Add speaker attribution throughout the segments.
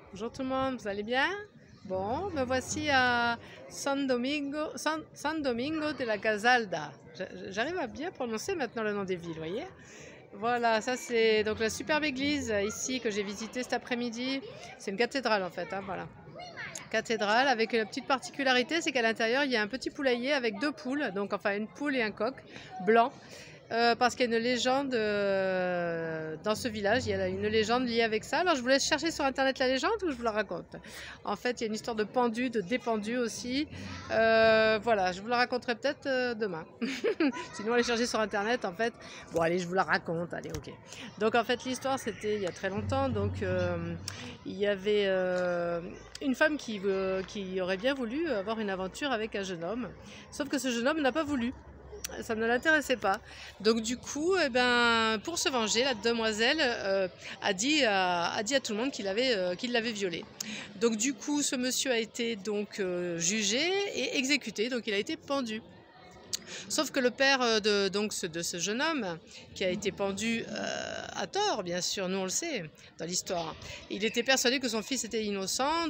Speaker 1: Bonjour tout le monde, vous allez bien? Bon, me voici à San Domingo de la Gazalda. J'arrive à bien prononcer maintenant le nom des villes, vous voyez? Voilà, ça c'est donc la superbe église ici que j'ai visitée cet après-midi. C'est une cathédrale en fait, hein, voilà. Cathédrale avec une petite particularité, c'est qu'à l'intérieur il y a un petit poulailler avec deux poules, donc enfin une poule et un coq blanc. Parce qu'il y a une légende dans ce village, il y a une légende liée avec ça. Alors je vous laisse chercher sur internet la légende ou je vous la raconte. En fait, il y a une histoire de pendu, de dépendu aussi. Voilà, je vous la raconterai peut-être demain. Sinon, allez chercher sur internet en fait. Bon, allez, je vous la raconte. Allez, ok. Donc en fait, l'histoire c'était il y a très longtemps. Donc il y avait une femme qui aurait bien voulu avoir une aventure avec un jeune homme. Sauf que ce jeune homme n'a pas voulu. Ça ne l'intéressait pas. Donc du coup, eh ben, pour se venger, la demoiselle a dit à tout le monde qu'il l'avait violée. Donc du coup, ce monsieur a été donc jugé et exécuté, donc il a été pendu. Sauf que le père de ce jeune homme, qui a été pendu à tort, bien sûr, nous on le sait dans l'histoire, il était persuadé que son fils était innocent,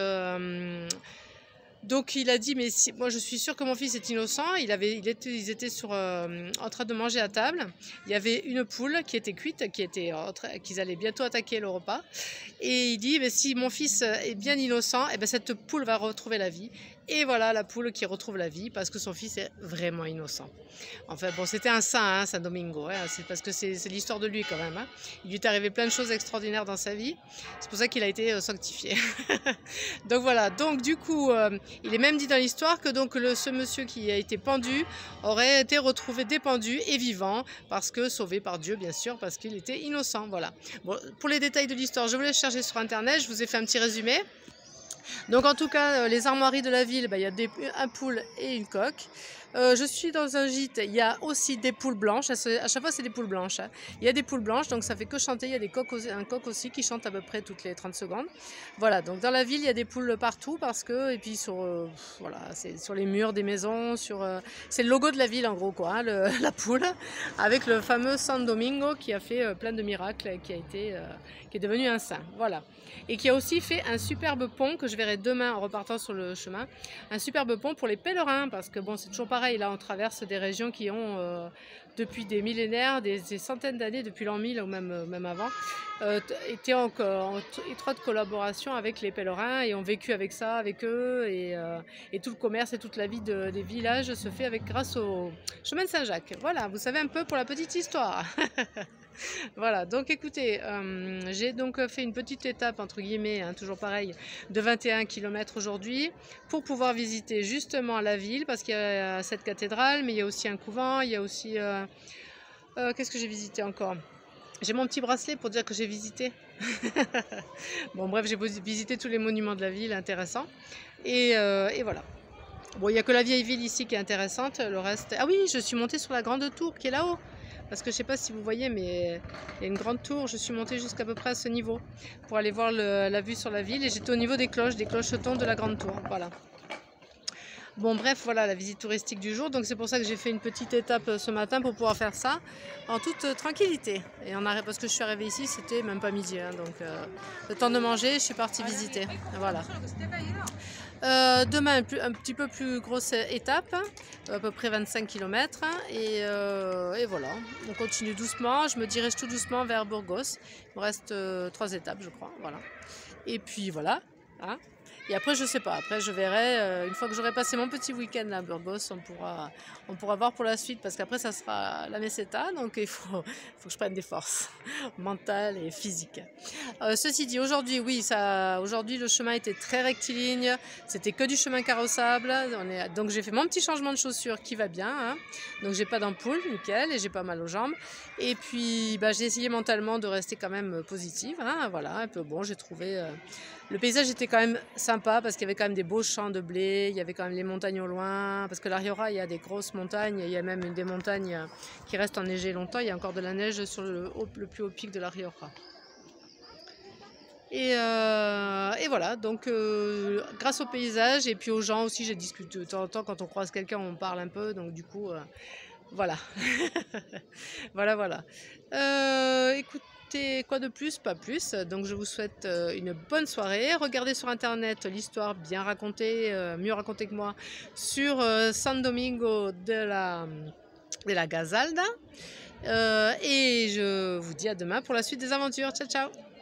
Speaker 1: donc il a dit, mais si, moi je suis sûr que mon fils est innocent. Ils étaient en train de manger à table. Il y avait une poule qui était cuite, qu'ils allaient bientôt attaquer le repas. Et il dit, mais si mon fils est bien innocent, eh ben, cette poule va retrouver la vie. Et voilà la poule qui retrouve la vie parce que son fils est vraiment innocent. Enfin bon, c'était un saint, hein, Saint Domingo, hein, c'est parce que c'est l'histoire de lui quand même. Hein. Il lui est arrivé plein de choses extraordinaires dans sa vie. C'est pour ça qu'il a été sanctifié. Donc voilà, donc du coup, il est même dit dans l'histoire que donc ce monsieur qui a été pendu aurait été retrouvé dépendu et vivant parce que sauvé par Dieu, bien sûr, parce qu'il était innocent. Voilà. Bon, pour les détails de l'histoire, je vous laisse chercher sur internet. Je vous ai fait un petit résumé. Donc en tout cas, les armoiries de la ville, il y a un poule et une coque. Je suis dans un gîte, il y a aussi des poules blanches, à chaque fois c'est des poules blanches. Hein. Il y a des poules blanches, donc ça fait que chanter, il y a un coq aussi qui chante à peu près toutes les 30 secondes. Voilà, donc dans la ville, il y a des poules partout parce que, et puis voilà, c'est sur les murs des maisons, c'est le logo de la ville en gros, quoi, hein, la poule, avec le fameux San Domingo qui a fait plein de miracles, qui est devenu un saint. Voilà. Et qui a aussi fait un superbe pont que je verrai demain en repartant sur le chemin, un superbe pont pour les pèlerins, parce que bon, c'est toujours pareil, là on traverse des régions qui ont depuis des millénaires, des centaines d'années, depuis l'an 1000 ou même avant, été en étroite collaboration avec les pèlerins et ont vécu avec ça, avec eux, et tout le commerce et toute la vie des villages se fait grâce au chemin de Saint-Jacques. Voilà, vous savez un peu pour la petite histoire. Voilà, donc écoutez, j'ai donc fait une petite étape, entre guillemets, hein, toujours pareil, de 21 km aujourd'hui, pour pouvoir visiter justement la ville, parce qu'il y a cette cathédrale, mais il y a aussi un couvent, il y a aussi... qu'est-ce que j'ai visité encore? J'ai mon petit bracelet pour dire que j'ai visité. Bon bref, j'ai visité tous les monuments de la ville, intéressants, et voilà. Bon, il n'y a que la vieille ville ici qui est intéressante, le reste... Ah oui, je suis montée sur la grande tour qui est là-haut. Parce que je ne sais pas si vous voyez, mais il y a une grande tour. Je suis montée jusqu'à peu près à ce niveau pour aller voir la vue sur la ville. Et j'étais au niveau des clochetons de la grande tour. Voilà. Bon, bref, voilà la visite touristique du jour. Donc c'est pour ça que j'ai fait une petite étape ce matin pour pouvoir faire ça en toute tranquillité. Et parce que je suis arrivée ici, c'était même pas midi. Hein, donc le temps de manger, je suis partie visiter. Voilà. Demain, un petit peu plus grosse étape, à peu près 25 km. Et voilà, on continue doucement. Je me dirige tout doucement vers Burgos. Il me reste 3 étapes, je crois. Voilà. Et puis voilà. Hein. Et après, je sais pas. Après, je verrai. Une fois que j'aurai passé mon petit week-end à Burgos, on pourra voir pour la suite. Parce qu'après, ça sera la meseta. Donc, il faut que je prenne des forces mentales et physiques. Ceci dit, aujourd'hui, oui, aujourd'hui, le chemin était très rectiligne. C'était que du chemin carrossable. Donc, j'ai fait mon petit changement de chaussures qui va bien. Hein. Donc, j'ai pas d'ampoule, nickel. Et j'ai pas mal aux jambes. Et puis, j'ai essayé mentalement de rester quand même positive. Hein. Voilà, un peu bon, j'ai trouvé... Le paysage était quand même sympa parce qu'il y avait quand même des beaux champs de blé, il y avait quand même les montagnes au loin, parce que La Rioja, il y a des grosses montagnes, il y a même des montagnes qui restent enneigées longtemps, il y a encore de la neige sur le plus haut pic de La Rioja. Et voilà, donc grâce au paysage et puis aux gens aussi, j'ai discuté de temps en temps, quand on croise quelqu'un, on parle un peu, donc du coup, voilà. Voilà. Écoute, écoutez, quoi de plus, pas plus. Donc je vous souhaite une bonne soirée. Regardez sur internet l'histoire bien racontée, mieux racontée que moi, sur San Domingo de la Gazalda. Et je vous dis à demain pour la suite des aventures. Ciao, ciao!